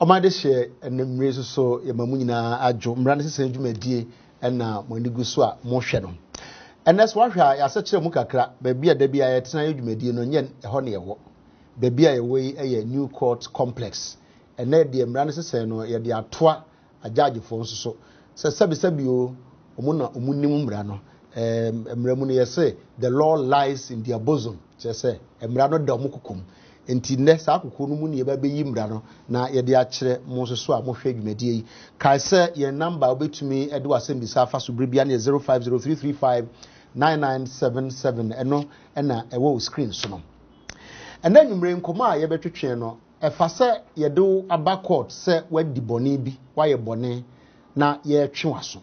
Omade share and mrezo so yamamunina ajo mrana sese dwumadie na monigu so a mo hwe no. And that's why I said to Mukakra, baby, Debbie, I had you made no yen a honey a walk. Baby, away a new court complex. And then the Embranes say no, ya dia twa a judge for so. So Sabio, Omuna Umunimum Rano, Emramuni say, the law lies in their bosom. Just say, Emrano Damukum. Enti nessa akukunumu ni ebe yimra na ye de akire mo so a mo hwe dwumadie yi kai se ye number obetumi edo asem bisa afa so brebia na 0503359977 eno na ewo screen so no ena nwumre nkoma a ye betwetwe no efa se ye do aba court se wadi bone bi wa ye bone na ye twewaso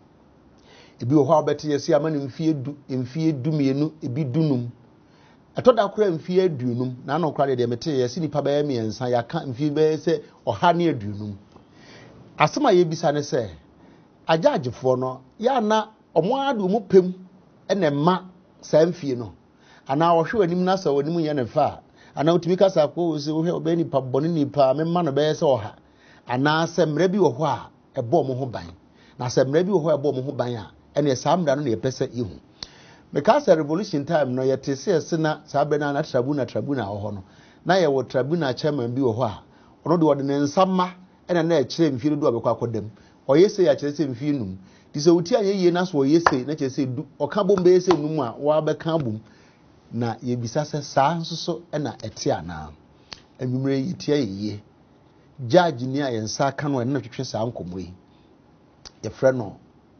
ebi wo ho obete ye si amani mfie du mienu ebi dunum atoda kura mfie adunum na na okra de mete ye sinipa ba miensa ya ka mfie be se oha ne adunum asema ye bisa ne se ajaagefo no ya na omo adu mu pem ene ma sa mfie no ana ohwe anim na sa onim ye ne fa ana otimi kasa ko se ohwe obani pa bone ni pa memma no be se oha ana se mra bi wo ho a ebo mo ho ban na se mra bi wo ho ebo mo ho ban a ene sa mra no na ye pese ihu because revolution time no yete se na sabena na tribuna ho no na ye wo tribuna chairman bi wo ho a ono de wode ne nsama ena na ekire mfiri do abekwa akodam oyese ya kire se mfiri num di se wuti ayeye na so oyese na kire se du oka bombe ese num a wa beka bum na ye bisa se saa nsoso ena ete ana anwumre yiti ayeye judge ni ayensa ka no ena twetwe saa nkomo yi ye frɛ no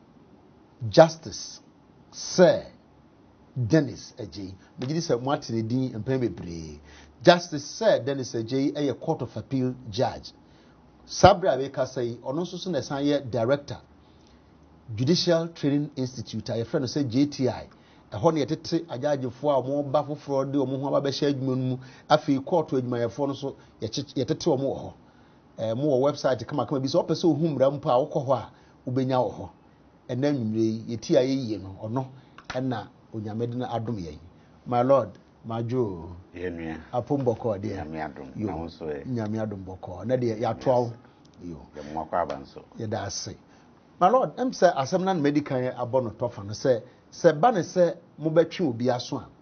justice sir Dennis Ajay. Megidi say Martin Edin and Pembebre. Justice said Dennis Ajay a court of appeal judge. Sabra Beka say ono so na san ye director Judicial Training Institute. A friend say JTI. A ho na yetete ajagefo a mo ba foforo de omo ho aba be hya adwuma mu afi court adwumayefo no so yetete omo ho. Mo website kama bi so opese ohumra mpa wo kɔ ho a ubenya wo ho. Ena nwumre yeti ayeye no ono na Onyamedina adum yen. My Lord, my Joe. Yenua. Apumboko de. Nyame adum. Na wo so e. Nyame adum boko. Na de ya twawo. Yo. Ye mwakwa abanso. Ye da ase. My Lord, em say asem na medical abono tofa no say ba ne say mo betwe obi aso a.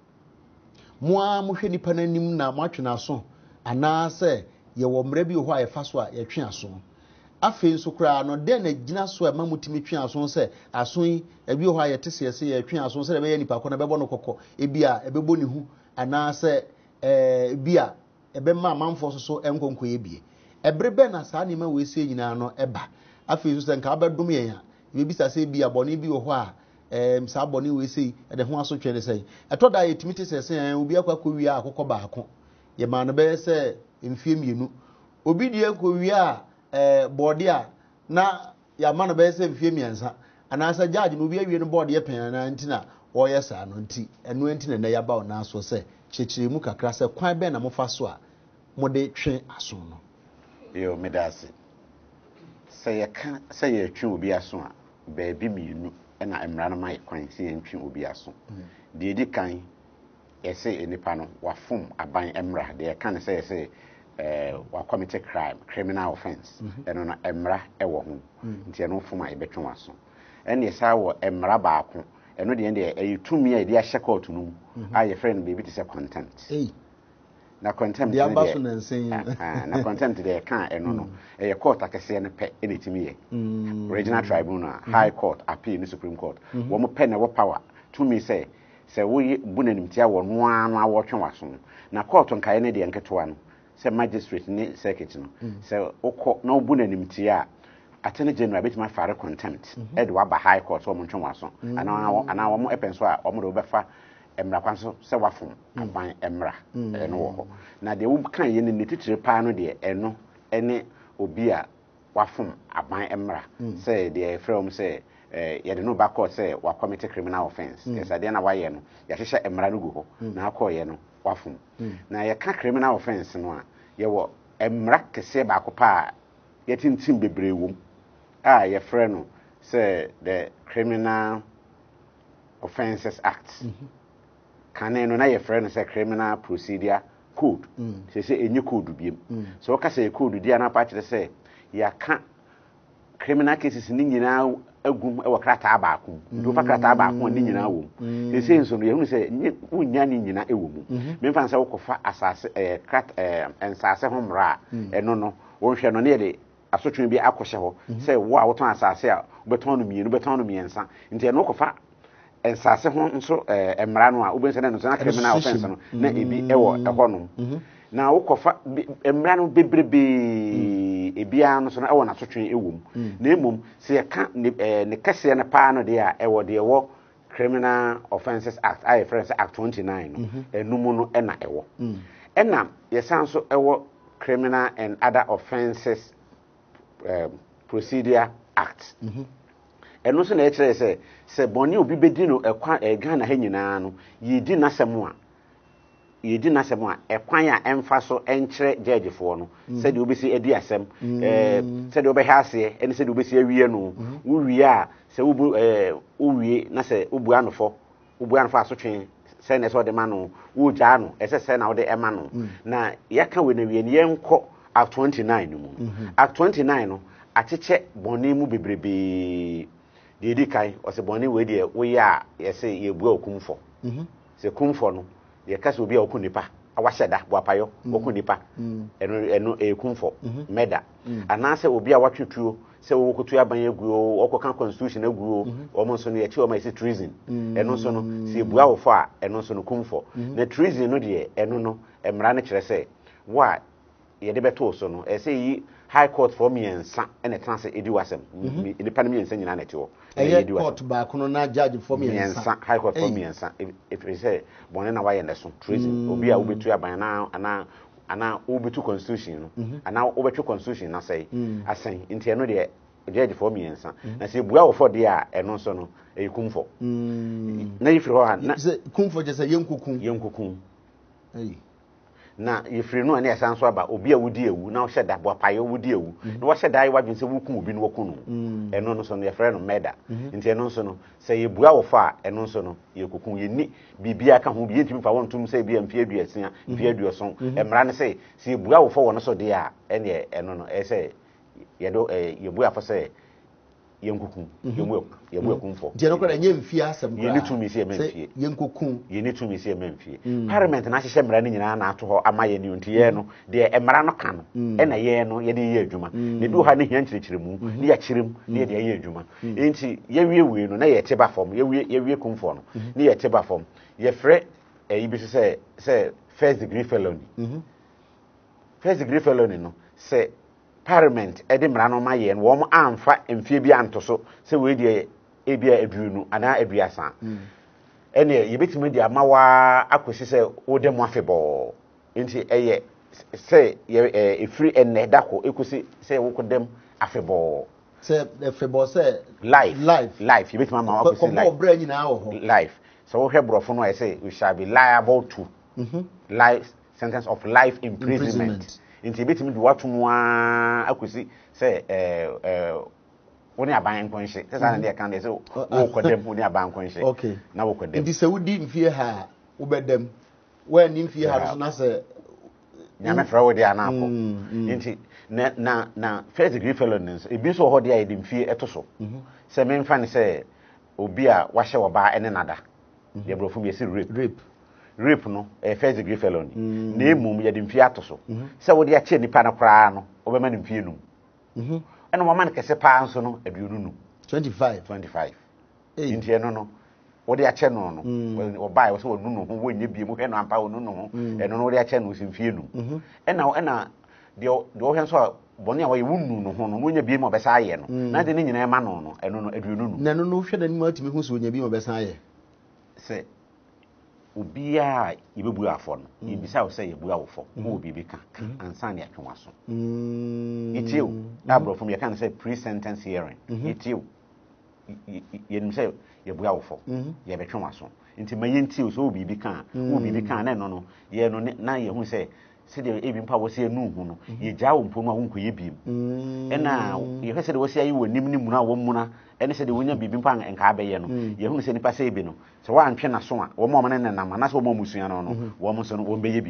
Mo a mo hwe nipa nanim na mo atwe na aso ana say ye wo mra bi ho a ye fa so a ye twe aso. Afi nso kura no den na gina so e mamutimi twe aso se aso yi ebi ho ayete se ye twe aso se be nipa ko na bebo no kokko ebi a ebebo ni hu ana se ebi a ebe ma manfo so enkonko ye bie ebre be na saa nima we se nyina no eba afi nso se nka abedom yen a ebi sa se bi a bone bi ho a saa bone we se e de ho aso twe ne se etoda ye timiti se obi akwa wi a akokɔ baako ye ma no be se mfie mienu obi die ko wi a board a na ya ma no be se mfie miensa ana sa judge no bi awie no board ye pen na ntina wo ye sa no nti eno ntina na ya ba o na so se chechire mu kakra se kwan be na mo fa so a mo de twe aso no yo medase se ye ka se ye twe obi aso a ba bi mienu na emra no mai kwan se ye twe obi aso de edi kan ye se enipa no wafom aban emra de ye kan se ye se wa commit crime criminal offense eno na emra ewo ho nti eno fuma ebetwe waso ene yesa wo emra baako eno de ende eyitumi a de ahye court no a ye friend baby to say contempt na contempt de abaso na nsen na contempt de kan eno no ye court akese ne pe ene timi ye regional tribunal high court appeal ni supreme court wo mo pe na wo power to me say wo bunanim tia wo no anu awotwe waso na court nkae ne de nketo no se magistrate ni circuit no se okọ na obu nanim tia attorney general betima fare contempt edwa ba high court so mo ntwe waso ana wo epenso a wo do befa emra kwanso se wafom aban emra eno wo ho na de wo kan ye ne titire pa no de eno ene obi a wafom aban emra se de from se ye de no back court se wa commit criminal offense yes ade na wa ye no ya hwehwe emra no gu ho na akọ ye no wafum na ye ka criminal offense no a ye wo emra kese ba akopa ye tintim bebre wom a ye frɛ no say the Criminal Offences Act kane no na ye frɛ no say Criminal Procedure code say any code biem so ka say code dia na pa kire say ya ka criminal cases ni nyina agum e wakrata abaako do fa krata abaako ni nyina wo say nso no ye hu say unya ni nyina e wo mu me fa say wokofa asase krat ensase homra eno no wo hwe no ne de asotwe bi akɔhye ho say wo a woton asase a beton no mienu beton no miensa nti eno wokofa ensase ho nso emra no a obense na no na criminal offense no na ebi ewo ehonom na wokofa emra no bebrebe ebia no so na ewo na sotwe ewom na emom se ye ka ne kase ne pa no de a ewo de ewo Criminal Offences Act IFRS Act 29 no enum no na ewo ena ye san so ewo Criminal and Other Offences Procedure Act eno so na e kire se boni obi bedi no ekwa Ghana ha nyina no yedi nasem a ekwan a emfa so enkire judge fo no se de obesi edi asem se de obehia ase ene se de obesi awie no uwie a se uwie na se ubu anofo asotwe se na so de ma no ugya no ese se na wo de ema no na yaka we na wie ne yenko Act 29 no mu Act 29 no acheche boni mu bebrebe de di kai o se boni we de wo ya ye se ye bua okumfo se kumfo no ye kase obi a okunipa awaheda boapayo okunipa eno ekumfo meda anase obi a watwetuo se wo kotu aban aguo okoka constitution aguo omo nso no ye chi o ma se treason eno nso no se bua wo fo a eno nso no kumfo na treason no de eno no emra ne kire se wa ye de beto so no e se yi high court for miensa ene transe edi wasem ni pa miensa nyina na tiwo e court ba kuno na judge for miensa high court for miensa if we say bone na waye neso treason obi a obetu aban na ana obetu constitution no ana obetu constitution na say asen nti eno de judge for miensa na se bua wo for de a eno so no e kumfo na ifiri ho na kumfo je say yenkukun na yefiri no na esan so aba obi a wudi ewu na wo hyeda boapayo wudi ewu na wo hyeda ayi wadwen se wukum obi no wakunu eno no so no yefre no meda nti eno so no se yebua wo fa eno so no yekukun yeni bibia ka ho bi yentimi fa wontum se bia mfie aduasia mfie aduoson emra ne se yebua wo fa wo no so de a ene eno no e se yedo yebua fa se yenkukun yemu ekumfo je no kwa nye mfie asem kwa yeni tumi se memfie yenkukun yeni tumi se memfie parliament na hyehyɛ mra ne nyina na ato ho ama ye ni nti ye no de emra no ka no na ye no ye de ye adwuma ne bi ha ne hia nkyerɛkyerɛmu ne ya kyerem ne ye de ye adwuma enti ye wie no na ye teba fam ye wie kumfo no ne ye teba fam ye frɛ yi bi se first degree felony no se parliament edi mra no ma ye no wo amfa mfie bi anto so se we die ebia aduonu ana aduasa ene ye betime di amawa akosi se wo de mo afebɔ nti eye se ye efiri enne dako ekosi se wo kodem afebɔ se afebɔ se life ye betime amawa akosi life ko bra nyina wo ho life so wo hwe brofo no say we shall be liable to life sentence of life imprisonment nti betimi di watu akosi se woni aban nkonhye sesa na de kan de se wo kodem woni aban nkonhye okay na wo kodem nti se wudi mfie ha ubedem when ni mfie ha so na se nyame fra wo de anako nti na first degree felonies ebi so ho de ayi de mfie etoso se memfa ne se obi a wahye wo ba ene nada de brofo bi se rape no first degree felony na emum ye de mfie atoso se wo de a che nipa na kraa no obema ne mfie num eno mama ne kese pa nso no aduonu nu 25 nti eno no wo de a che no no obai wo se wo nu no wo nye bie mu hwe no ampa wo nu no eno no wo de a che no si mfie num ena de wo hwe so boni a wo ye wunu no ho no wo nya bie mu obesa aye no na de ne nyina ema no no eno no aduonu nu na no no hwe da ni ma timi hu so nya bie mu obesa aye se obia yebebu afọ no yebisa wo se yebu awofo mo obi bi kan ansa ne atwenwa so itiu na bro from you can say pre sentence hearing itiu yenim se yebu awofo ye betwenwa so nti mayentiu so obi bi kan na no ye no na ye hu se de ebi mpa wo se enu hu no ye gya wo mpo no a wo nkoye biem ena ye hwese de wo se ayi wo nim ni mu na wo mu na ene se de wonya bibi mpa nka abeye no ye hu se nipa se ebi no se wa antwe na so a wo mo ne nam na se wo mo musua no wo mo so no wo mbeye bi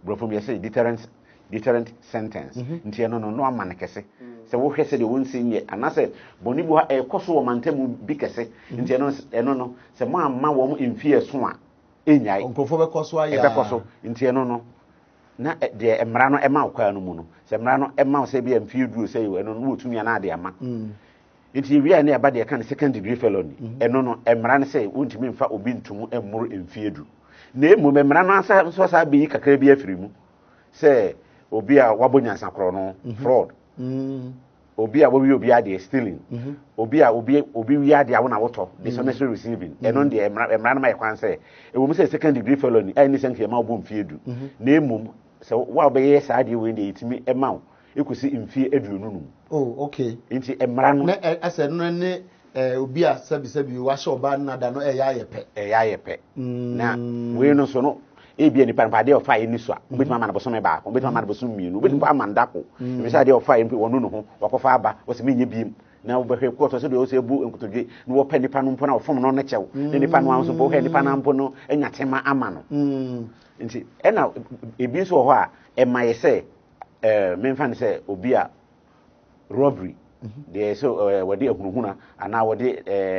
brofo me say deterrent sentence nti no no amane kese se wo hwese de won sinye anase boni bu ha e koso wo mantamu bi kese nti no se mo amma wo mo mfie so a enyai onkofo be koso aya be koso nti no na de emra no ema kwa no mu no se emra no ema se bi mfie duro se yo no wo tumi na ade ama nti wi a na aba de kan second degree felony no emra no se wontumi mfa obi ntumu emmuru mfie duro na emu emra no asa so sa bi kakra bi afiri mu se obi a wabonyansa kro no fraud obi a obi ade stealing obi wi ade awona woto dishonestly receiving eno de emra na mai kwan se e wo mu se second degree felony ai ni sanke ma obo mfie edu na emum se wa obeye sa ade we de itimi ema ekusi mfie edu nunu oh okay nti emra no na ase no ne obi a sabi wa sho ba na da no ya yepe na we no so no ebi ni pan de ofa ni so a obetima ma na boso me ba ko obetima ma na boso mienu obetima amanda ko me sa de ofa mpi wono no ho wakofa aba wo se menye biem na wo behwe ko to se de o se bu enkotodwe na wo pa nipa no mpo na ofom no ne chew ne nipa no anso bo he nipa na mpo no enya tema ama no nti ena ebi so ho a e maye se memfa ne se obi a robbery de so wode ahunuhuna ana wode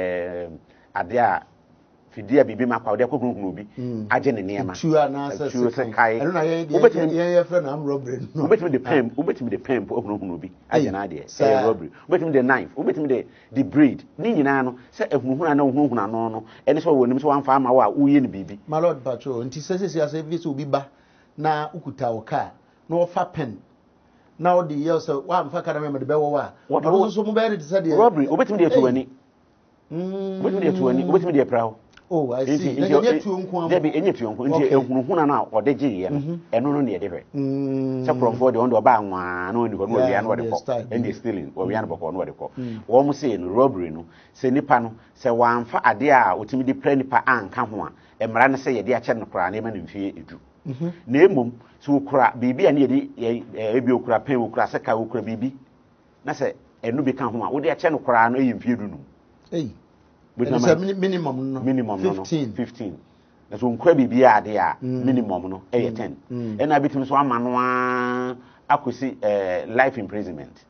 ade a fidia bibi makwa wode akohunu obi age ne niema tuwa na se kai eno na ye friend am robbery no ubetimi de pem akohunu obi age na ade robbery ubetimi de knife ubetimi de braid ni nyina no se ahunuhuna na ahunuhuna no ene so wonim so wanfa ama wa uye ne bibi my lord patrol nti sese ase bi so obi ba na ukuta o car na ofa pen na odi ye so wa mfa kada me de bewo wa o so mo be de say de robbery ubetimi de tuani ubetimi de tuani ubetimi de prawo oh I see enye tuo nko am debi enye tuo nko nti ehunuhuna na ode giye no eno no ne de hwe se kromfo de ondo ba anwa na oni ko no wi an wode ko and stealing o wi an boko no wode ko wo mo se no robbery no se nipa no se wanfa ade a otimi di pra nipa anka ho a emra ne se ye de a che no kra na ema ne mfie edu na emom se okura bibi a ne ye ebi okura pen okura se ka okura bibi na se enu bi ka ho a wo de a che no kra no ye mfie edu no it's a minimum no 15 na so nkwa bibia ade a minimum no 10 ena bitim so ama no akosi life imprisonment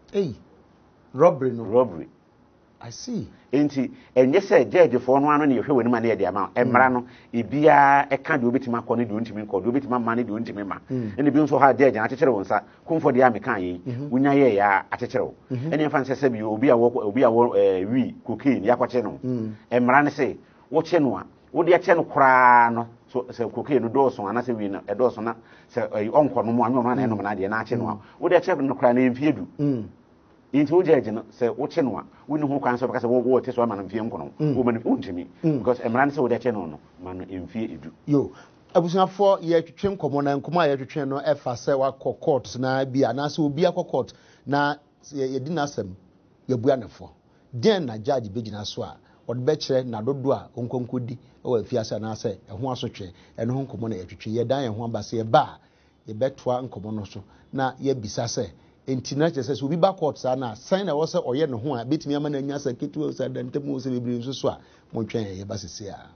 robbery I see enti enye se judge for no ano ne yehwe wani ma na ye de ama emra no ebia eka de obetima kọ ne de ontimi nkọ de obetima ma ne de ontimi ma ene bi nso ha judge na chechere wonsa komfo de ameka yi wunya ye ya achechere wo ene mfa nse se bi obi a wi cocaine yakwache no emra ne se wo che no a wo de che no kra no so se cocaine no do so ana se wi no e do so na se onko no mu anyo ma na eno na de na ache no a wo de che no kra na emfie du inti ojeje no se woche no a woni ho kwan so beka se wo te so ama no mfie nkono wo mani untimi because emran se wo de che no no ma no mfie edu yo abusuafo ye twetwe nkomo na nkomo a ye twetwe no efa se wa court na bia na se obi akọ court na ye di nasem ye bua nefo den na judge begina so a wode be kire na dodo a onkonkodi e wa fiase na se eho asotwe eno ho nkomo na ye twetwe ye dan ye ho abase ye ba ye betoa nkomo no so na ye bisa se entina chese so bi ba court sa na sign na wo se oye ne ho a betimi ama na nya sa ketu sa dantemu se bibiri nso so a mo twen ye ba sese a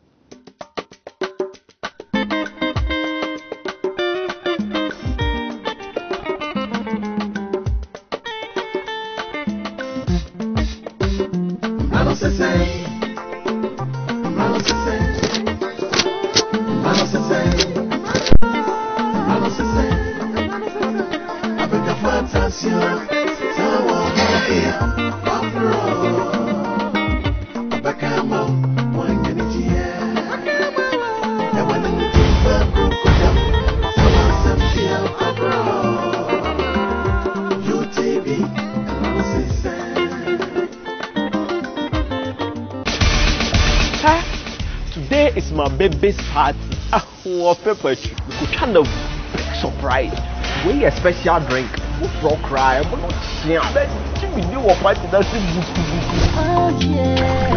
Today is my baby's party. Oh, pepper. We could try the big surprise. We a special drink. We for cry. We not share. Let's give me new party. That's it. Oh yeah.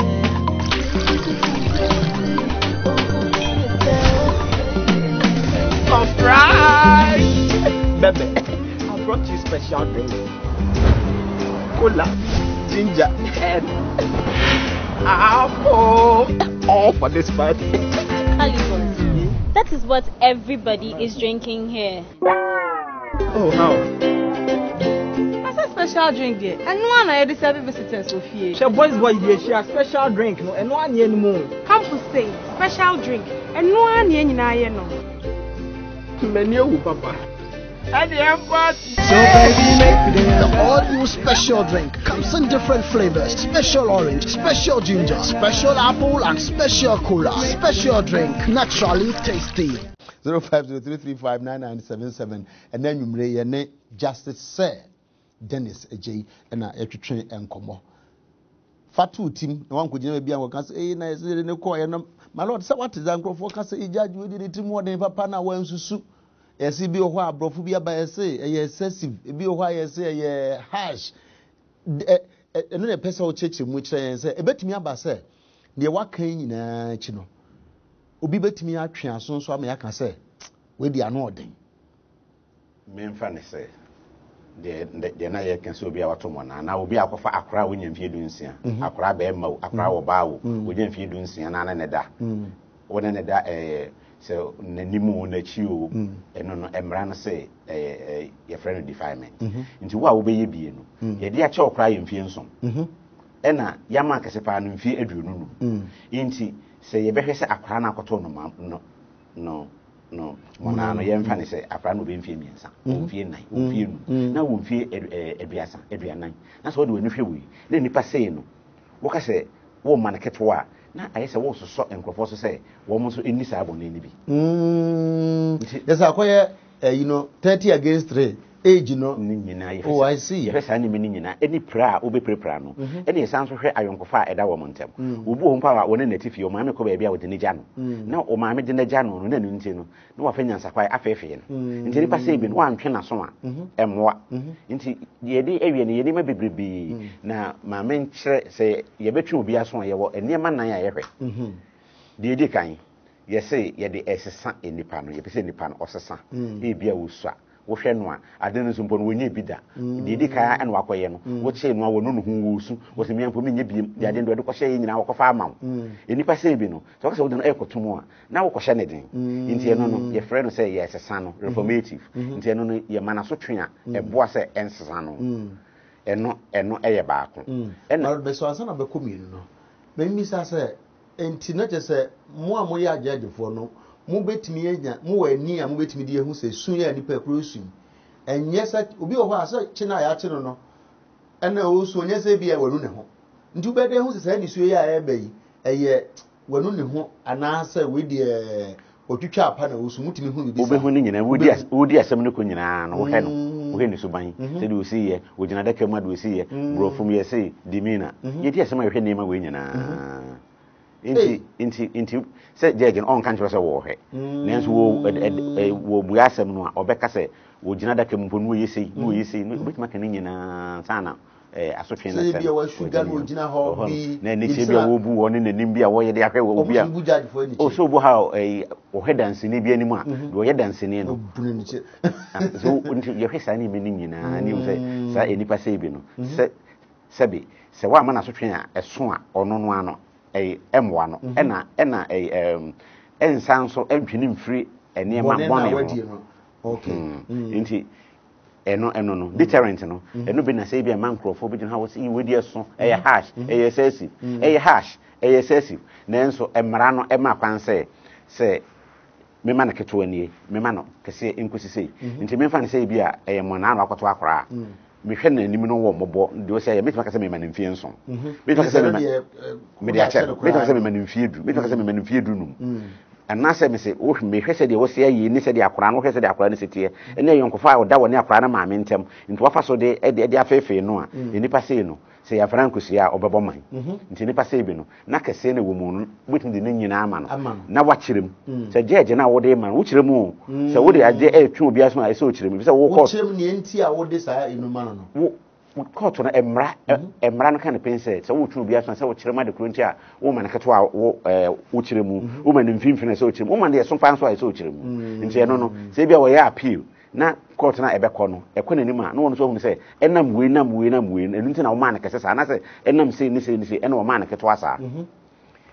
Surprise, baby. I brought you special drink. Cola, ginger, and apple. All for this party. California. That is what everybody is drinking here. Oh, how? That's a special drink there. And no one I serve visitors of here. She boys she a special drink no and one anymore. Campus say special drink. And no one here no. Menu papa. And the airport. So baby, make the all-new special drink comes in different flavors: special orange, special ginger, special apple, and special cola. Special drink, naturally tasty. 0503359977 and then you may Justice Sir Dennis Ej and a train and commo. Fatu team, no one could be able to say, my lord, so what is Uncle Focus? A judge we did it more than Papa now when Susu. Yes, it be a while, Brofubia by a say, a excessive, it be a while, I say, a hash. Another person church in which I say, a bet me about say, the work in a chino. Obi bet me out, so I may can say, we be annoying. Men funny say, the night can so be our tomorrow, and I will be out of Accra when you feed Dunsia, Accra Bemo, Accra or Bow, within feed Dunsia and Anada. When another so Nimu Nechu and no Emran say, your friend defilement. Into what will be being, a dear child crying fianson. Enna, Yamak as a fan in fear Edwin. Inti say, you better say Accra Cotono, no. Monano yam fanny say a friend will be in Fiamians. Fear night, now won't fear Edriasa, Edrian. That's what we feel we. Then you pass saying, what I say, woman a catwa. Now I say, also so and Professor say, woman so in this album in the Yes, I acquire, 30 against 3. Age, oh, I see. Yes, any meaning any prayer will be preparano. Any sounds of her iron cofa at our montem. We won't power one native your mamma could be out in the jano. Now, O mamma in the jano, no intino, no opinions are quite affair. Until if I say, been one can as one, and what? Into the day area, and ye may be. Now, my men say, ye bet you be as one, and near man I ever. The decay, ye say, ye the son in the pan, ye say in the pan or son, ye be a wooswa. Wohwenwa adene so mpon wonye bida didi kaya en wakoye no wo che no wo no hu wusu wo se miampo menye biem de ade ndo de ko hye nyina wo ko fa amaw enipa se bi no so ko se wo de no ekotomo a na wo ko hye ne den nti eno no ye frɛ no se ye sesa no reformative nti eno no ye mana so twe a eboa se ensesa no eno eye baako eno be so ansa na be kominu no me mi sa se enti na je se mo a mo ye agagefo no mo betimi anya mo wani a mo betimi de ehu se sun ya nipa kro sun enye sa obi o ho a se chi na ya chi no ena o su onye se bia wanu ne ho nti be de ehu se ni su ya e bayi eye wanu ne ho ana se we de otwitwa apa na o su mutimi hu bi sa obehu ni nyina wodi asem ne ko nyina no wo he no wo he ni so ban se de o si ye wo gina da kema de o si ye bro from ye say dimina ye di asem a hwe ne ma we nyina inti se jegen on kan chose wo he nenso wo bu asem no a obeka se wo gina da kem ponu yesi no betima kan nyina sana asotwe na se bia wa sugar no gina ho bi na ne se bia wo bu woni nanim bia wo ye de ahwe wo bia o so bu ha o he dance ni bia nimu a do ye dance ni no so unti ye hwesa ni menim nyina ni se sa enipa se bi no se wa ma na asotwe a eso a ono no ano emwa no ena ensanso entwini mfiri enema bone no okay nti eno no deterrent no eno be na say bia man crofo bi ha wo say wedi eso hash excessive nenso emra no ema kwan se mema na keto anie mema no kese enkosi sei nti memfa ne say bia mona no akoto akora me hwe na anim no wo mobo de o say ya metima kase me manimfie nso metima kase me de ache metima kase me manimfie du metima kase me manimfie du num ana se me se o me hwe se de wo se ayi ni se de akora no hwe se de akora ne setie ene yonkofa o da wo ne akora na ma me ntem nti wafa so de afefe no a enipa sei no se ya franco sia obebo man nti nipa sei bi no na kase na wo mu no wetin de nyina ama no na wa kirem se jeje na wo de man wo kirem o se wo de ade atwa obi aso a se o kirem bi se wo ko kirem ne enti a wo de sa inu man no wo court na emra no kan pense se wo twa obi aso se wo kirem ade kronti a wo man kato a wo kirem wo man mfimfine se o kirem wo man de so fa so a se o kirem nti eno no se bia wo ya appeal na court na ebekọ no ekọ nanim a no won so hu se enam we enu nti na wo man kese sa na se enam se ni ena wo man keto asa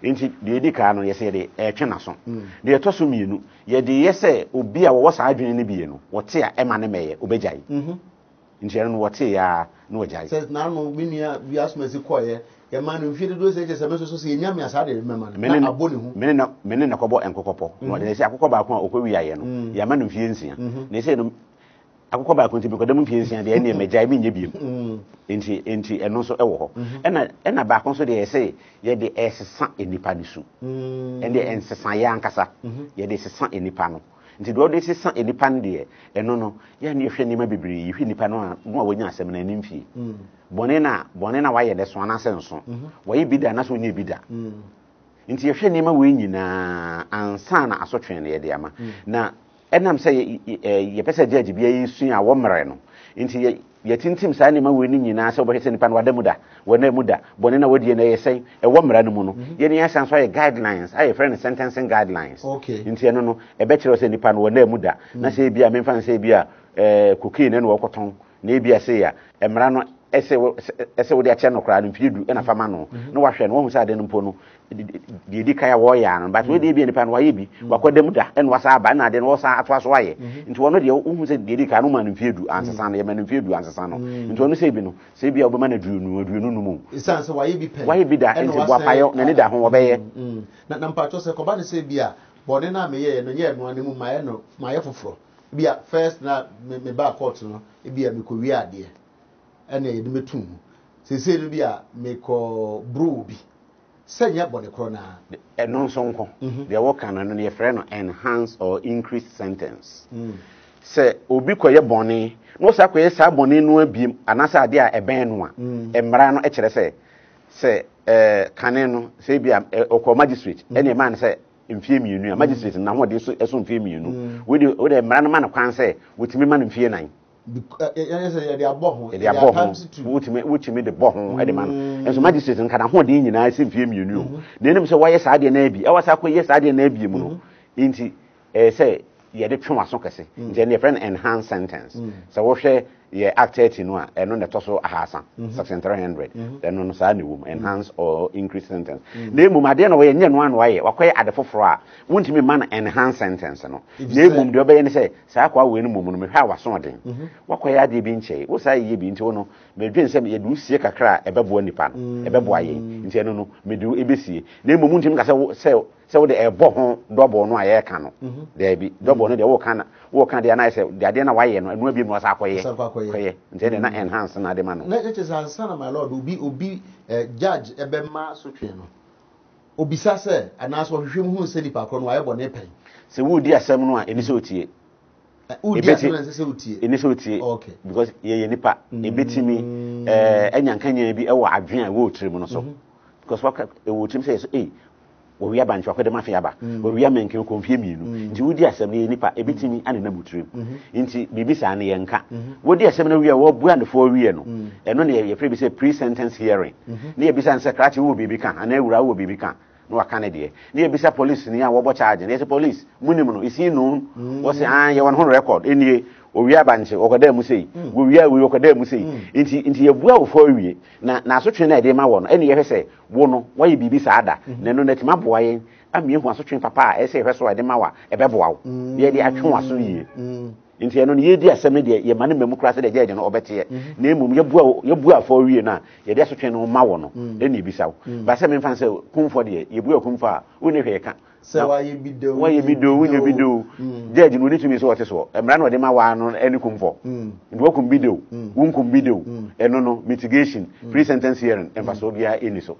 nti de di ka no yɛsɛ de ɛtwe na so de ɛtɔ so mienu yɛde yɛsɛ obi a wɔwɔ saa adwene ne bie no wɔte a ɛma ne mɛyɛ obɛgyae nti ɛno no wɔte ya no wɔgyae sɛ na no binia wiasomasi kɔyɛ yɛma no mfie dodo sɛ kyɛ sɛ mɛso so sɛ yɛnya me asa de mɛma no na abɔ ne ho mene na kɔbɔ nkokɔpɔ na wɔde sɛ akokɔ baako a ɔkɔ wiayɛ no yɛma no mfie nsia na sɛ no akokɔ baako nti mekɔda mu mfie nsia deɛ ɛne mɛgyae menyɛ biem nti ɛno nso ɛwɔ hɔ ɛna baako nso deɛ yɛsɛ yɛde ɛsesa nipa no su ɛde ɛnsesa yɛ ankasa yɛde sesa nipa no nti deɛ ɔde sesa nipa no deɛ ɛno no yɛne yɛhwɛ nneɛma bebree yɛhwɛ nipa no a wɔnya asɛm no anim fie bɔne na wayɛ dɛ so anasɛ nso wɔyɛ bi da anasɛ ɔnyɛ bi da nti yɛhwɛ nneɛma wei nyinaa ansa na asotwe no yɛde ama na ɛnam sɛ yɛpɛ sɛ gyagye bia yɛsua a wɔmmerɛ no nti yɛtintim saa nneɛma wei no nyinaa sɛ wobɛhwɛ sɛ nipa no wada mu da wɔna mu da bɔne na wɔdie no ɛyɛ sɛn ɛwɔ mmara no mu no yɛne yɛasan so ayɛ guidelines ayɛ frɛ no sentencing guidelines nti ɛno no ɛbɛkyerɛ sɛ nipa no wɔna mu da na sɛ ebia memfa no sɛ ebia cocaine ne wɔkɔtɔn na ebia sɛ ya mmara no ɛsɛ wode akyɛ no koraa no mfie du ɛna fama no na wahwɛ no wahu sɛ ade no mpo no deɛ di kan a wɔyɛ no but wode ebia nipa no wayɛ bi wakɔda mu da ɛna wasa aba na ade no wɔsa atoa so wayɛ nti wɔno deɛ wohu sɛ deɛ di kan no ma no mfie du ansesa no yɛma no mfie du ansesa no nti wɔno sɛ bi no sɛ bia wobɛma no aduonu no mu ɛsiane sɛ wayɛ bi pɛ wayɛ bi da nti boapayɛ na ne da ho wɔbɛyɛ na mpatwɔ sɛ kɔba ne sɛ bia bɔne no a meyɛɛ no nyɛ ɛnoa no mu mayɛ foforɔ bia first na mebaa court no bia mekɔwie adeɛ ɛna yɛde mɛtum mu sɛsɛ no bi a mekɔ bro bi sɛ nyɛ bɔne korɔ no a ɛno nso nkɔ deɛ wɔka no no yɛfrɛ no enhance or increase sentence sɛ obi kɔyɛ bɔne na ɔsa kɔyɛ saa bɔne no abiem anaasɛ adeɛ a ɛbɛn no a mmara no kyerɛ sɛ kane no sɛ bi a ɔkɔ magistrate ɛne ɛma no sɛ mfie mmienu a magistrate na hoɔde so mfie mmienu wode mmara no ma no kwan sɛ wɔtumi ma no mfie nan yɛde abɔ ho wotumi de bɔ ho de ma no nso magistrate nka na hoɔden nyinaa sɛ mfie mmienu o na ɛnim sɛ wɔyɛ saa deɛ no abi ɛwɔ saa kɔyɛ saa deɛ no abi mu no nti sɛ yɛde twe waso kɛse nti ɛne yɛfrɛ no enhanced sentence sɛ wohwɛ yɛ act 30 no a ɛno na ɛtɔ so ahasa section 300 ɛno no saa ne wom enhanced or increased sentence na mmom adeɛ na wɔyɛ nyɛ no ano ayɛ wakɔyɛ ade foforɔ a wontumi ma no enhanced sentence no na mmom deɛ ɔbɛyɛ ne sɛ saa akɔ awɔ no mmom no mehwɛ a wasoɔden wakɔyɛ adeɛ bi nkyɛe wo saa yɛyɛ bi nti wo no medwen sɛ yɛde wosie kakra a ɛbɛboa nipa no ɛbɛboa yɛn nti ɛno no mede ɛbɛsie na mmom wontumi ka sɛ wode ɛbɔ ho dɔbɔ no a yɛreka no daabi dɔbɔ no deɛ woka deɛ anayɛ sɛ deɛ adeɛ na wayɛ no ɛnoa bi mu wasa akɔyɛ nti ɛde na enhance na de ma no na ɛkyɛ sɛ ansa na my lord obi judge ɛbɛma sotwe no obisa sɛ anaasɛ ɔhwehwɛ mu hu sɛ nipa korɔ no wayɛ bɔ ne pɛn sɛ wodi asɛm no a ɛni sɛ otie wodi asɛm no sɛ otie ɛni sɛ otie because yɛyɛ nipa ɛbɛtumi ɛnyankanya bi ɛwɔ adwene a ɛwɔ otiri mu no so because ɛwɔ otiri mu sɛ yɛ so wɔwi aba ntwa kɔde mafe aba wɔwi amenke konfie mienu nti wodi asɛm ne nipa ebitimi ane na butrim nti bibi saa ne yɛnka wodi asɛm na wi a wɔbua ne fo wi no ɛno ne yɛfrɛ bi sɛ pre sentence hearing ne yɛbisa nsɛ krache wo bibi ka ana ewura wo bibi ka no waka ne de ne yɛbisa police ne a wɔbɔ charge ne yɛ police munim no isi no wɔ sɛ yɛ wɔn ho record enie owi abanche okɔda mu sei owi okɔda mu sei nti yɛbua wo fo wie na asotwe na ɛde ma wɔ no ɛne yɛhwɛ sɛ wo no wɔyɛ bibi saa da na no natima boa yɛn amie hu asotwe papa a ɛsɛ yɛhwɛ so ɛde ma wa ɛbɛboa wo yɛde atwe waso yie nti ɛno no yɛdi asɛm ne deɛ yɛma ne mamu kora sɛ deɛ gyagye no ɔbɛteɛ na mmom yɛbua fo wie no a yɛde asotwe no ma wɔ no ɛne ebisa wo ba sɛ memfa sɛ kumfo deɛ yɛbua kumfo a wone hwɛ ka sɛ wayɛ bido wonya bido judge no ni tumi so wɔte so mmara no de ma wa no ɛne kumfo nti wakum bido wonkum bido ɛno no mitigation pre sentence hearing ɛmfa so bia ɛni so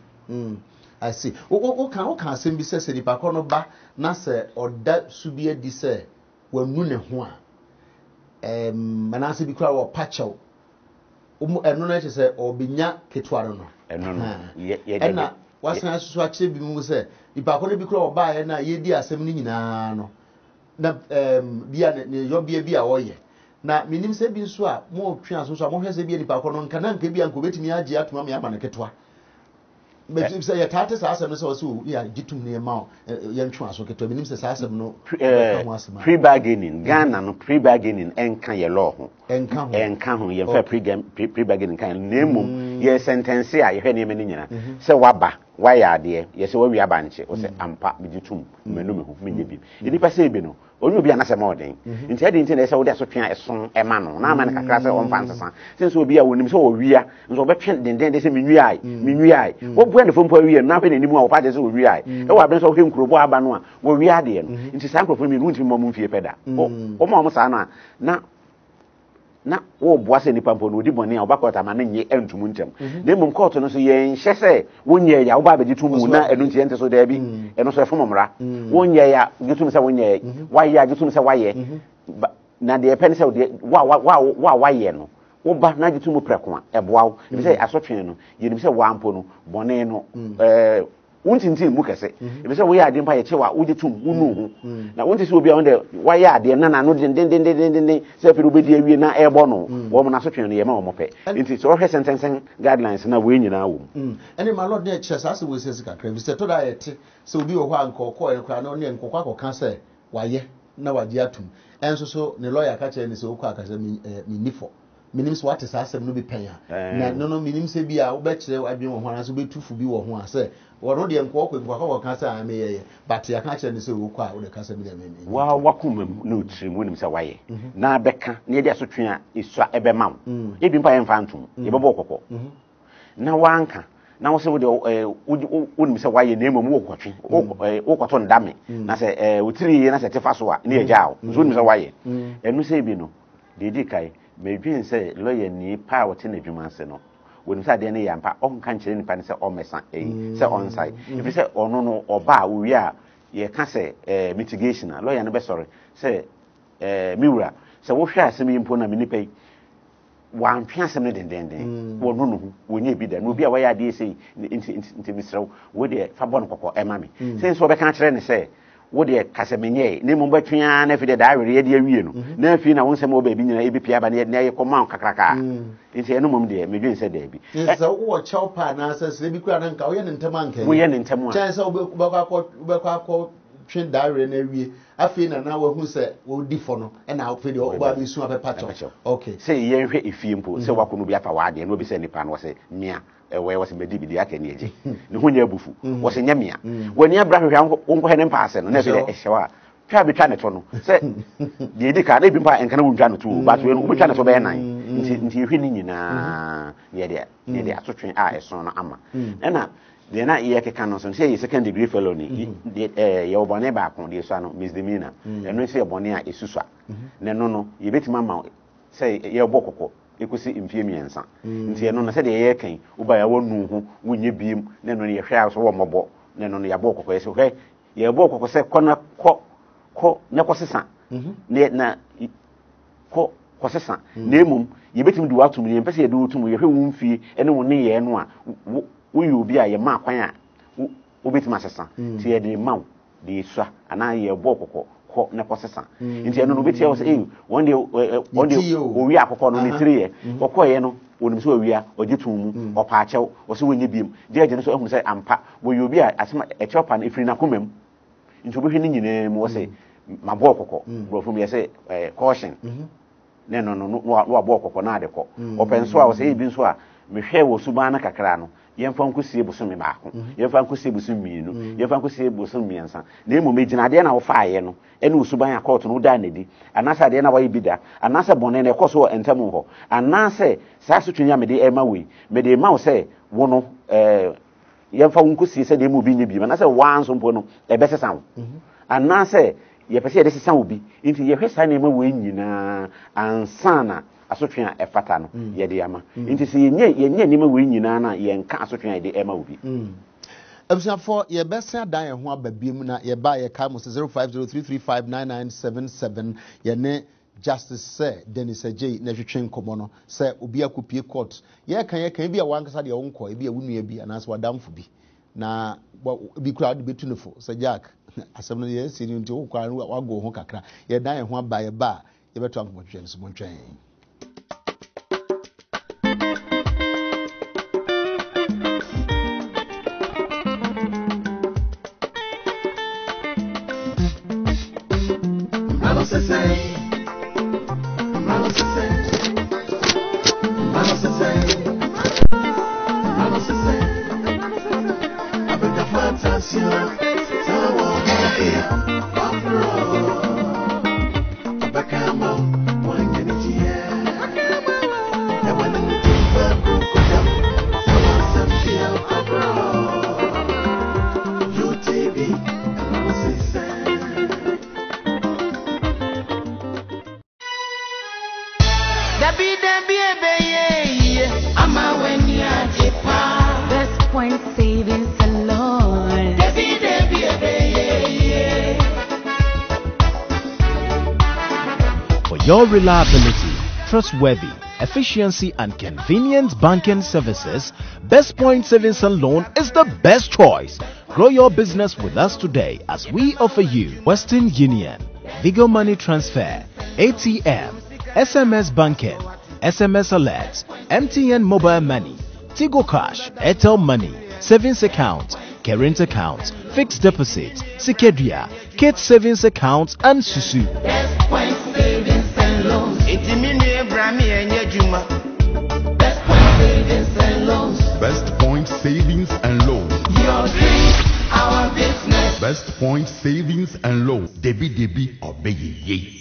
I see wo kan asɛm bi sɛ nipa kɔ no ba na sɛ ɔda su bi adi sɛ wanu ne ho a manase bi kura wɔ pakyɛw ɛno no kyerɛ sɛ ɔbɛnya ketewa no ɛno no ɛna wasan so akyerɛ bi mu sɛ nipa kɔ no bi kura ɔbaeɛ na yɛdi asɛm no nyinaa no na bia ne yɔbea bi a ɔyɛ na menim sɛ bi nso a mo twe aso so a mo hwɛ sɛ bi nipa kɔ no nka bia nko betumi agye atoma me ama ne ketewa betu sɛ yɛ taate saa asɛm no sɛ ɔsɛ yɛ gitum ne ma yɛ ntwe aso ketewa menim sɛ saa asɛm no pre bargaining Ghana no pre bargaining ɛnka yɛ law ho ɛnka ho yɛ fa pre bargaining kan na mmom ye sentence a ye hwe ne me nyina se waba wayɛ ade ye se wawi abanche o se ampa biditum menu me hu menye bi enipa se bi no onye obi anase ma odin nti ade nti na se wo de asotwe eson ema no na ama ne kakra se on fansesa since obi a wonim se wo wia nso be twen denden de se menwiai wo bua ne fompo awie na hwe ne nimu a wo pa de se wo wiai e wo aben so hwe nkrobo aba no a wo wia de no nti sa nkrofo mi nti mo mfie peda o ma mo sa na wo boa se nipa mpo no odi bone a obakota ma na nye entumu ntem na mum court no so ye nhye se wonye ya wo ba begitu mu na enu ntie ente so da bi eno so efo momra wonye ya gitu se wonye waya gitu se waye na de pen se wa waye no wo ba na gitu mu preko a eboa wo bi se asotwe no ye ni se wa mpo no bone no wuntintin mu kese ebi se wo ya ade mpa ye chewa wo gitum wunu hu na wunti se obi a wonde wa ya ade na no den se fe obedi awie na ebo no wo mo na so twen no ye ma wo mope nti so hwe sentencing guidelines na we nyina wo ene ma lord de chess as we say kakra bi se to da yete se obi wo ho ankoko en kra na ne nkoko akoka se waye na wagye atum enso so ne lawyer ka che ne se wo kwa akasa mi nifo minim so what is asem no be penya na no minim se bi a wo be kire adwen wo ho na so be tufu bi wo ho a se wo no de nkoko ka se am ye but ya ka kire ne se wo kwa wo de ka se mi de me wa wakum no trim wonim se waye na beka ne de asotwe a esua ebe mam e bi mpa ye mfa ntum ye bebo kokko na wanka na wo se wo de wonim se waye na emom wo kwotwe wo kwato ndame na se wotiri na se tefa so a ne ejawo so wonim se waye enu se bi no de kai medwin say lawyer ni pa wote na dwuma se no woni sa de ne yampa on kan kire nipa ne se o mesa se on side if say ono no oba wo wi a ye ka se mitigation a lawyer no be sorry say miwura se wo hwe asem yimpo na menipa yi wan twa asem ne dendenden wo no no wonye bi da no bi a wa ya de sei nti misrew wo de fa bon kokko e ma me say so be kan kire ne say wo de kasemenye ne mo batwea na fi de da awere de awie no na fi na won se mo ba bi nyina e bi pia ba ne ye koma kakraka nti eno mom de medwen se da bi se wo chaupa na se bi kura na nka wo ye ne ntema nka wo ye ne ntema a se wo akọ twen da awere na awie afi na wo hu se wo di fo no e na wo fi de wo ba bi su apepacho okay se ye hwe efie mpo se wakono bi afa wa de no bi se nipa no se mia ewe wase bedi bi aka ne eje ne ho nya bufu wase nya mia wani abra hwehwa wonko he ne paase no na bi de ehyewa twa bi twa ne to no se de edi ka na bi mpa enka na wonwa no to ba to wo twa ne to be nan nti hwe ni nyina ye de asotwen a eso no ama na de na ye keka no so se ye second degree felony ye obone ba kon de so no misdemeanor eno se ye bone a esusua ne no ye betima ma se ye obokoko ekusi mfie miensa nti eno na se de ye kan uba ya wonu hu wonye biem ne no ye hwe aso wo mobo ne no ya bokoko ye se hwe ye bokoko se kona ko ne ko sesa ne na ko sesa na emum ye betim du atum ne mpese ye du atum ye hwe wo mfie ene wo ne ye no a wo yi obi a ye ma kwan a wo betim asesa ti ye de maw de sua ana ye bokoko ko ne ko sesa nti eno no betia wo se one day owi akoko no ne tire kokko ye no wonim so owi a ogitum mu opa achew wo se wonye biem de agye no so ehunu se ampa wo yi obi a asema echopa na ifiri na komam nti obi hwe ni nyina mu wo se mabo kokko bro fum ye se caution ne no wo abo kokko na ade ko openso a wo se ebi nso a mehwe wo suban na kakra no yemfa nkosie busumi baako yemfa nkosie busumi mienu yemfa nkosie busumi miensa na emu megina de na wo faaye no ene usuban ya court no da nedi anasa de na waye bida anasa bone na ekoso entamu ho anasa saa sotwenya me de ema we me de ma wo se wo no yemfa nkosie se de emu bi nye bi anasa wanso mpo no ebesesa wo anasa ye pese de sesa wo bi nti ye hwesa na ema we nyina ansana asotwe a efata no ye de ama nti se yenye nima we nyina na ye nka asotwe a de ema obi Abusafo ye besa dan ye ho ababiem na ye ba ye ka mo 0503359977 ye ne Justice Sir Dennis Ajay na hwetwen komo no se obi akopie court ye kan bi a wankasa de wonko e bi a wunua bi anase wadamfo bi na bi kura de betunefo se Jack asem no ye si ni nti wo kwa wago ho kakra ye dan ye ho aba ye ba ye beto anko hwetwen so montwen Best Point Savings and Loan. For your reliability, trustworthy, efficiency and convenient banking services, Best Point Savings and Loan is the best choice. Grow your business with us today as we offer you Western Union, Vigo Money Transfer, ATM, SMS Banking, SMS Alerts, MTN Mobile Money, Tigo Cash, Airtel Money, Savings Account, Current Account, Fixed Deposit, Sikedia, Kids Savings Account and Susu. Best Point Savings and Loans. Best Point Savings and Loans. Best Point Savings and Loans. Your dream, our business. Best Point Savings and Loans. Debbie Obeye.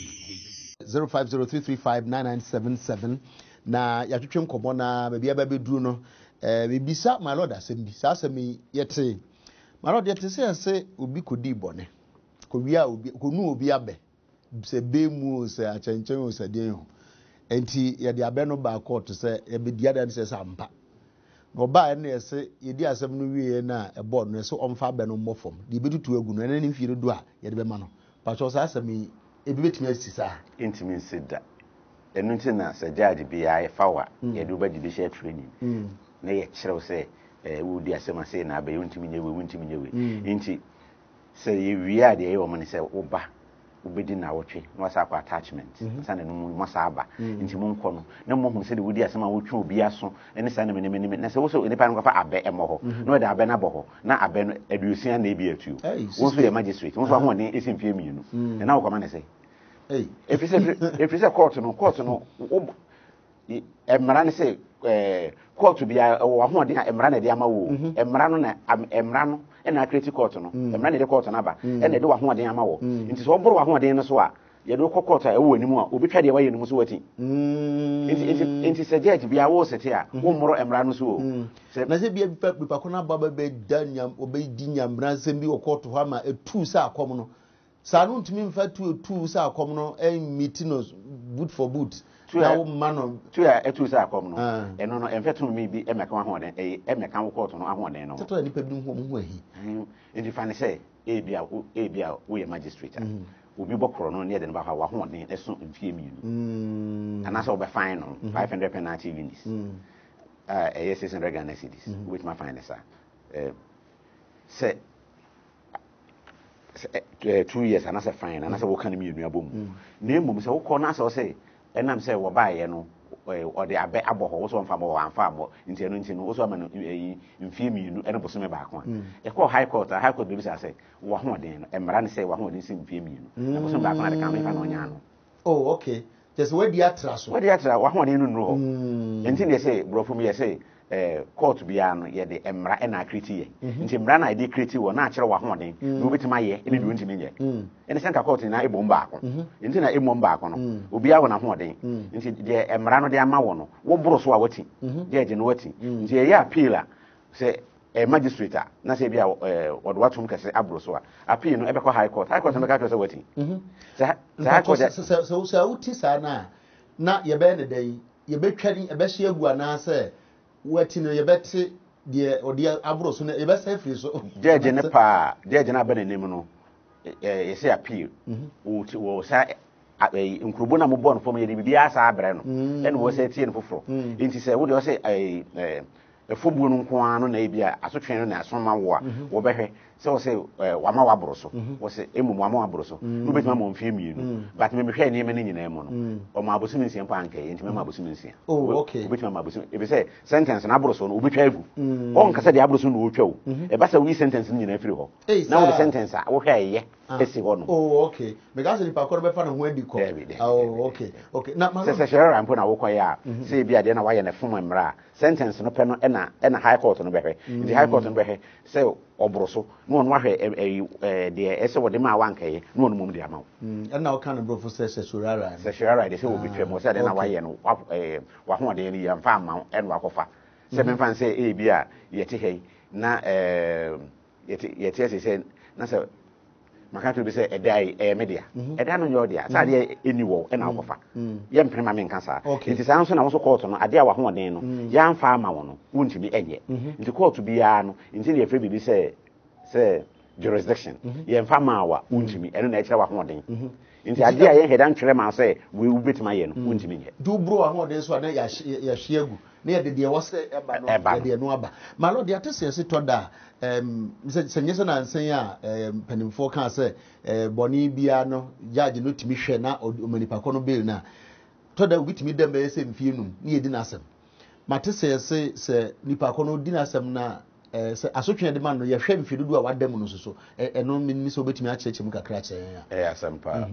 0503359977 na yatwetwe nkomo na baabi ababeduru no bibisa my lord asem bi asem yete my lord yete se obi kodi bone ko wia obi ko nu obi abe se bemu se achenchen o se den ho enti ye de abe no ba court se ye be dia dan se sampa no ba na se ye di asem no wie na e board no se omfa abe no mmofom de betutu agu no na ni mfiri do a ye de be ma no pa so asem ebi betimi asisa intimi nsida enu nti na se judge bia ye fawa ye do ba judicial training na ye kyerɛw se wo di asema se na abaye ntimi nyewe nti se ye wia de ye wo mane se wo ba ubedi na wotwe na wasa kwa attachment sana no mo sa aba nti mo nkɔ no na mo hu se de wo di asema wo twe obi aso ene sa na me na se wo so nipa no kwa abe emo ho na de abe na bo ho na abe no aduosia na ebi atuo wo so ye magistrate wo so ho ne esimfie mienu na wo kwa mane se if you say court no emra ne say court bia wo ho de emra na de ama wo emra no na emra no na create court no emra na de court na ba na de wo ho de ama wo nti so boro wo ho de no so a ye do court a wo animu a obi twa de wa ye nimu so wati nti say judge bia wo sete a wo moro emra no so na se bia bipa ko na baba be danyam obedi nyamra sem bi wo court ho ama etu sa akom no Sanu ntumi mfa tu sa akom no meeting no boot for boot na wo man tu ya etu sa akom no eno no emfa tu mi bi emeka ho den emeka wo court no ahoden no teto ni pa bi ho ahi indi fa ne say ebia wo ye magistrate obi bokoro no ne de ba ha wa ho den eso mfie mienu ana so be fine no 500 penalty units yes 600 Ghana cedis which my fine sir say 2 years and as a fine and as a work me you boom name so ko na so say enam say wo ba ye no or the abe aboho wo so mfa mo wan fa mo nti no wo so ma no mfie mi nu ene boso me ba ko e ko high court be say wo ho den no emra ne say wo ho den si mfie mi nu e boso ba ko na de kan me fa no nya no oh okay just where the atra so wo ho den nu ho nti ne say bro from ye say court bia no ye de emra e na kriti ye nti emra na de kriti wo na akere wa hoden no betima ye ene de ntimi nye ene senka court na ebo mba ko nti na emo mba ko no obi a wo na hoden nti de emra no de ama wo no wo boro so a wati judge no wati nti ye appeal a se magistrate na se bia wo do watum kase aboro so a appeal no e be ko high court no ka to se wati high court so uti sana na ye be ne dai ye betwani e be hye agu ana se wati no yebete de odi abro so na yebesa free so judge ne pa judge na ba nanim no ye say appeal wo sa nkrubo na mo bon fom ye de bibia sa abre no ene wo say tie no foforo nti say wo de wo say efobuo no nko ano na ebia asotwen no na asoma wo a wo behwe say wo say wama wabro so wo say emu wama wabro so no betima mo mfie mienu but me hwe ne me nyina mu no o ma abosu mi nsia pa anke nti me ma abosu mi nsia oh okay betima ma abosu e be say sentence na abro so no obetwa agu on kasa de abro so no otwa o e ba say we sentence nyina afiri ho na wo sentence a wo hwe ye esi hɔ no. Oh, okay. Because the parkour be fa no ho adi ko. Oh, okay. Okay. Na ma se share rampo na wokɔ ya se bia de na wayɛ na fom mmra sentence no pɛ no ɛna high court no bɛhwɛ. The high court no bɛhwɛ se ɔboro so no no ahwɛ de ɛsɛ wɔde ma wankɛyɛ no no mum de ama wo. Ɛna wo kan bro for se surara. Se surara de se wo betwɛ mo se de na wayɛ no wa ho de ni yɛmfa ama ɛna wakɔfa. Se memfa se bia yɛte hɛ na yɛte se na se maka to be say edai media edai no your dia sa de eni wo e na akofa ye mpema me nka sa nti sa nso na wo so court no ade a wa hoden no ya mfa ama wo no wontimi enye nti court bi ya no nti na efre bi say jurisdiction ye mfa ma wa wontimi eno na ekire wa hoden nti ade a ye hedan twere ma say we betima ye no wontimi ye du bro wa hoden so na ya hye agu na ye de wo say eba no de no aba ma lo de atese se to da sɛnyɛ na nsen a panimfo ka sɛ bɔne bia no judge no timi hwɛ na omanipa kɔ no bail na to da obitimi dem bɛyɛ sɛ mfie num ne yɛdi n'asɛm mate sɛ nipa kɔ no di n'asɛm na sɛ asotwe de man no yɛhwɛ mfie dodo a wadam no so ɛno minimi sɛ obetimi akyerɛkyerɛ mu kakra kyerɛ ya asɛm pa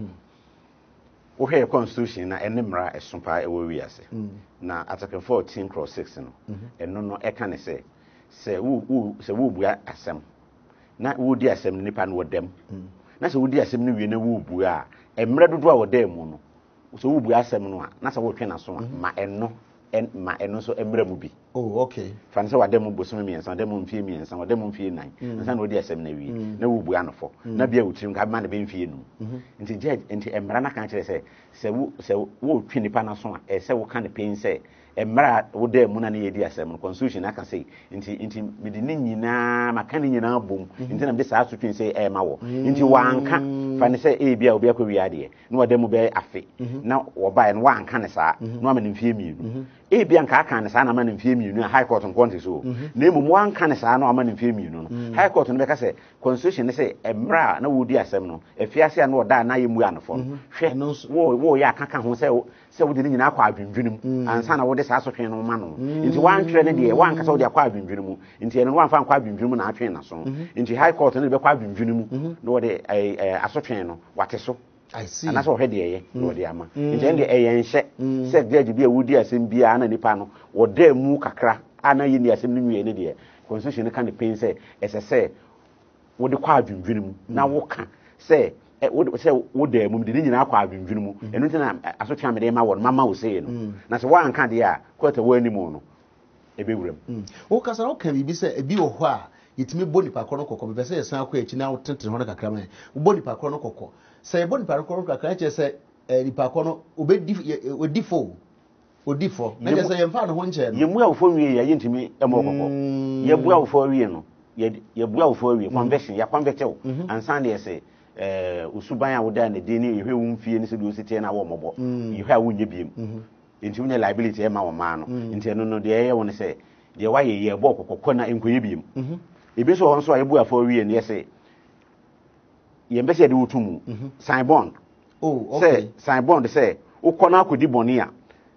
wo hwɛ constitution na ɛne mmara ɛso pa ɛwɔ wiase na article 14/6 no ɛno no ɛka ne sɛ se wo bua asem na wo di asem nipa no wodam na se wo di asem no wie na wo bua emre dodo a wodam mu no so wo bua asem no a na se wo twe na so ma eno so emre mu bi oh okay fan se wadam mu bosom miensa wadam mu mfie miensa wadam mu mfie nan na wo di asem na wie na wo bua no fo na bia wo tirim ka ma na be mfie nu nti judge nti emra na kan kire se wo twe nipa na so a se wo kan pen se emra wo de mu na ne yedi asem no constitution aka say nti mede ne nyina maka ne nyina bom nti na mede saa so twin say ma wo nti wanka fa ne say bia obi akwa wiade na wode mu be afe na wo bae no wanka ne saa na ama ne mfie mienu bia nka aka ne saa na ama ne mfie mienu high court nkonte so na emu wanka ne saa na ama ne mfie mienu no high court no be ka say constitution ne say emra na wo di asem no afiase na wo da na yemu anofo hwe wo ya aka ho say wo de ne nyina akwa adwendwenem ansa na wo saa sotwe no ma no nti wantwere ne de wankasa wo de akwa adwendwene mu nti eno wanfa akwa adwendwene mu na atwe na so nti high court ne be kwa adwendwene mu no de asotwe no wate so I see ana so hwe de ye no de ama nti ende eyenhye se judge bi a wudi asem bia na nipa no wo da mu kakra ana yi ni asem no nwie ne de constitution kan de pen se esese wo de kwa adwendwene mu na wo ka se wo da mu de nyina akwa adwendwene mu eno nti na asotwe amede ma wo mama wo se no na se wanka de a kwata wo animu no ebewuram wo kasa wo kan bibi se ebi wo ho a yitimi boni pa kɔ no kɔkɔ be se yesan akɔ echi na wo tenten ho na kakra man wo boni pa kɔ no kɔkɔ se boni pa kɔ no kakra che se nipa kɔ no odi fo na je se yemfa no ho nche no yemu a wo fo wie ya yintimi emo kɔkɔ ye bua wo fo wie no ye bua wo fo wie conversion ya convertew ansan de se usuban a wo da na de ni ehwe wo mfie ni se do sitie na wo mobɔ ehwe a wo nye biem nti wo ne liability e ma wo ma no nti eno no de ye wo ne se de wa ye bɔ kokɔ na enkoye biem ebi so hon so ayebu afọ wie ne se ye mbese de wotumu sign bond oh okay sign bond say ukɔ na akodi bɔne a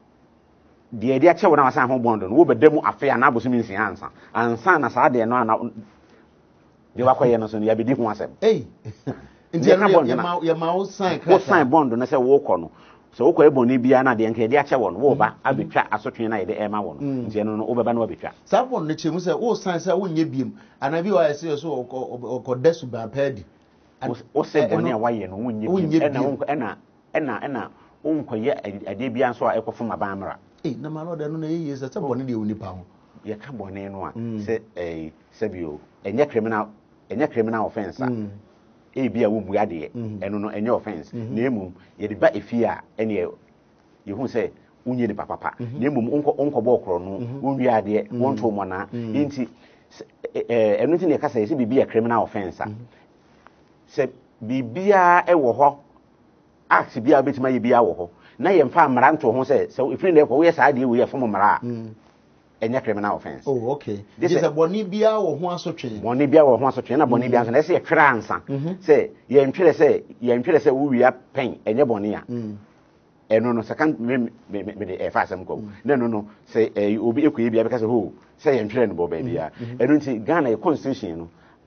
de de akyɛ wo na wasan ho bond no wo bedamu afa ya na aboso mi nsia ansa na saa de no ana de wakɔye no so ne ya bedi ho asɛm nti ya ma wo sign bond no say wo kɔ no so ukɔ ebɔne bia na de nka de akyɛ wo no wo ba abetwa asotwe na ye de ema wo no nti no wo beba na wo betwa saa bond no kyemu say wo sign say wo nye biem ana bi wa say so okɔ desu ba pedi wo say bɔne a waye no wo nye biem ɛna wonkɔyɛ ade bia nso a ɛkɔfo mabamra na ma no de no na yeye say bɔne de onipa ho ye ka bɔne no a sɛ bio ɛnyɛ criminal offense a bia wo bua de ɛno no ɛnyɛ offense na emum ye de ba efie a ɛne ye hu sɛ unye de papa na emum onkɔ bɔ okro no wonwi ade wonto mo na nti ɛno nti ne ka sɛ bibi a criminal offense a sɛ bibia ɛwɔ hɔ act bia betima ye bia wɔ hɔ na ye mfa amara nto ho sɛ efiri na ɛkɔ wo yɛ saa de wo yɛ fom mara ɛnyɛ criminal offense oh okay this is a bɔne bia wɔ ho asotwe bɔne bia wɔ ho asotwe na bɔne bia nso na ɛsɛ yɛtwere ansa sɛ yɛntwere sɛ wo wia pen ɛnyɛ bɔne a ɛno no second me de ɛfa asɛm kɔ na ɛno no sɛ obi ekoye bia bɛka sɛ ho sɛ yɛntwere no bɔ baabi a ɛno nti Ghana constitution no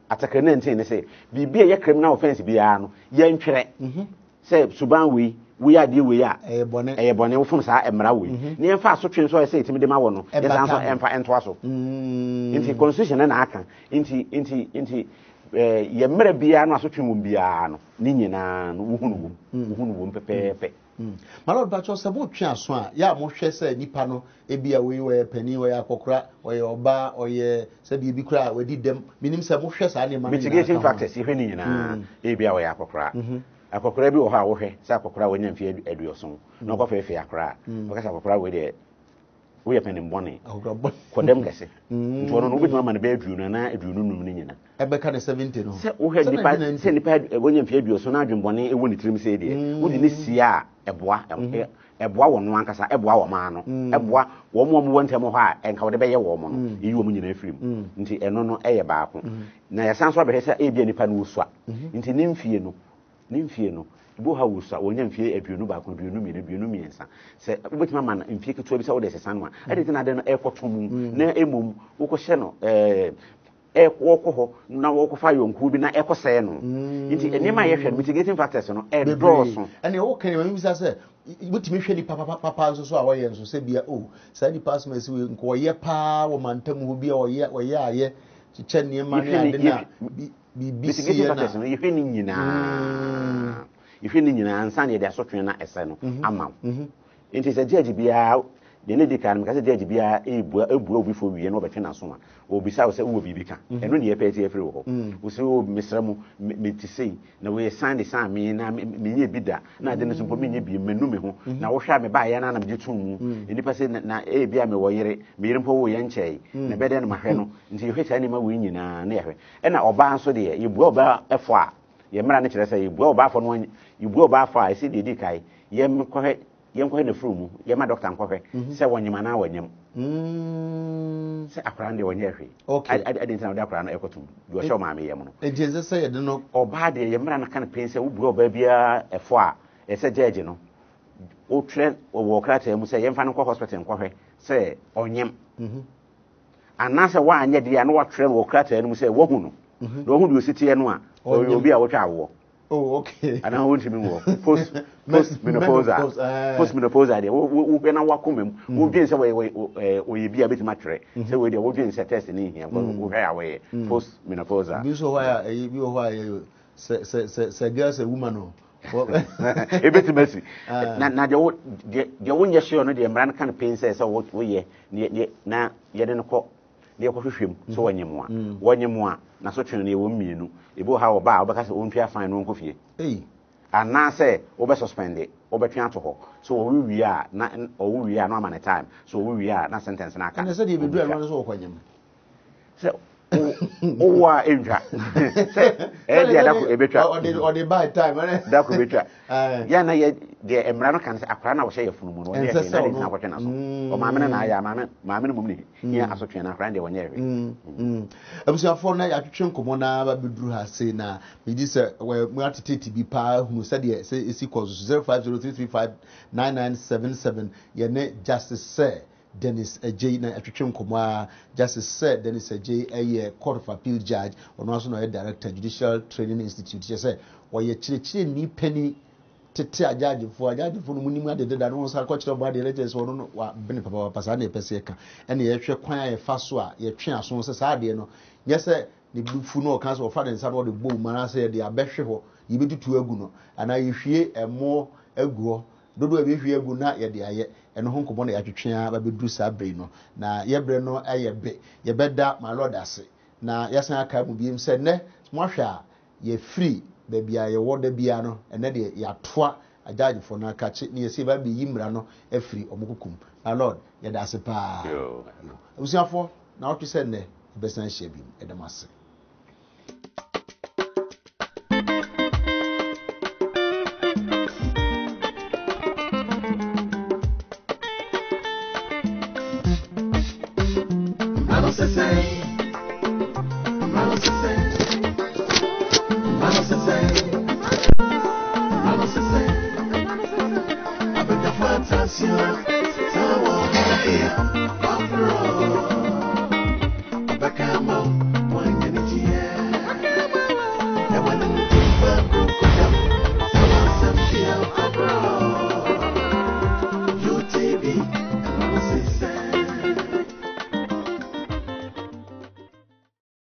Article 19 say be a criminal offense biara no yen twere say suban we are the way a bonne from sa emra we ne emfa asotwe so say timi de ma wo no yes answer emfa ento aso inti constitution na aka inti ye mra bia no asotwe mum bia no ni nyina no wuhunu pepepe my lord bacho sabo twe aso a ya mo hwe say nipa no e bia we pani we akokora we oba oye say bi kura we di dem minim say mo hwe sa ne ma mitigation factors ye hwe ni nyina e bia we akokora akokora bi wo ha wo hwe say akokora we nyamfie aduoson na okofa efe akora o ka say akokora we de we ye penim bone kodem kese nti wono no obitima ma ne be aduonu na aduonu num ni nyina ebeka ne 70 no se wo hwe nipa se nipa we nyamfie aduoson na adwembone ewo ni tirim se de wo di ne sia eboa wo no ankasa eboa wo ma no eboa wo mo wontem ho a enka wo de be ye wo mo no yi wo mo nyina afirim nti eno no eye baako na ya sanso abehwe se e bia nipa no usua nti ne mfie no bo ha usua wo nyamfie aduonu baako aduonu miensa se obetima ma mfie keto bi se wo de sesa no a ade na de no ekotom na emom wo ko hye no ekwo na wo ko fa yonku bi na ekose no nti enema ye hwe mitigating factors no e droso ene wo kan we bisa se butimi hwe ni papa so a wo ye nso se bia sa ni pass me se we nko ye pa wo mantam ho bia wo ye aye chiche ne ma ne ade na mitigating factors no ye hwe ni nyina ansa ne de asotwe na ese no ama nti se judge bia de ne di kan because judge bia ebu obi fo wie no betwe na so a obisa wo se wo bibi ka eno ne ye peti efiri wo wo se wo misramu metisei na we sande san me na me nye bida na de ne so me nye bi menu me ho na wo hwa me ba ya na na me gitum nipa se na bia me wo yere me yere mpo wo ye nchei na bede na mahwe no nti ye hwa ni ma wo nyina na ye hwe e na oba nso de ye bu oba efo a ye mra ne kire se ye bu oba afo no ye bu oba afo a ese de di kai ye mkohe yenko na frumu ye ma doctor nkwohwe se wonyima na wanyem se akra nde wonye hwe ade ntina de akra na ekotum do hye ma me yem no ejenze se ye de no oba de ye mra na kan pense wo buru oba bia efo a ese jeje no o tren o wo krata mu se ye mfa no hospital nkwohwe se onyem anase wa anye de ya no wa tren wo krata no mu se wo hu no do hu do sitie no a obi a wo twa awo. Oh, okay. And I want to be post menopause. Post menopause idea. We na wakum. We be say we be a bit mature. Say we dey we be test in here. We hire away post menopause. Be so why say girls a woman no. E bit messy. Na de won ye sure no de mran kan pain say what we ye na ye de no ko de ko hwehwem so wanyemu a na so twene ne wo mienu ebo ha oba obeka se ontwa fan no nkofie ana se obe suspend obetwe ato ho so wo wi a na wo wi a no amane time so wo wi a na sentence na aka na se de bedu anu so kwanyem se owa enja se dia da ko ebetwa o de buy time da ko betwa ya na ye de emra no kan se akra na wo hye yefunu mu no de na kwatwe na so o maame na ya maame no mum ni ya asotwe na akra de wonye ewe abusuafo na ya twetwe nkomo na ba beduru ha se na me di se mu ateteti bi pa hunu se de se esi cause 0503359977 ye ne justice say Dennis Ajay na atwetwe nkomo justice said Dennis Ajay a court of appeal judge ono aso no director Judicial Training Institute say wo ye chire ni pani tete ajajifo no munim ade deda no sa ko chire bo ade legends wo no wa bene papa pasa na epese ka ene ye hwe kwan ye fa so a ye twe aso se sa ade no ye se ne bufu no kan so fa de nsa no de bo mara se de abehwe ho ye betutu agu no ana ye hwie emo aguo dodo e hwie agu na ye de aye eno ho nkomo na ya twetwe a ba bedu sa bre no na ye bre no aye be ye beda my lord ase na ye san aka mu biem se ne mo hwe a ye free baby aye woda bia no ene de ya toa ajajifo na aka chi ne yesi ba bi yimra no afiri omokukum my lord ye da ase pa usiafo na otu se ne besan hye bi edamase Back